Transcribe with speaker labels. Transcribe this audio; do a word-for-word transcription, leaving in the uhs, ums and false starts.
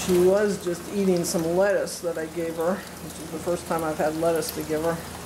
Speaker 1: She was just eating some lettuce that I gave her, which is the first time I've had lettuce to give her.